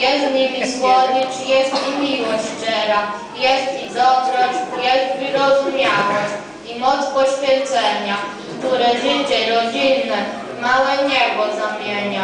Jest w nimi słodycz, jest i miłość szczera, jest i dobroć, jest wyrozumiałość i moc poświęcenia, które życie rodzinne w małe niebo zamienia.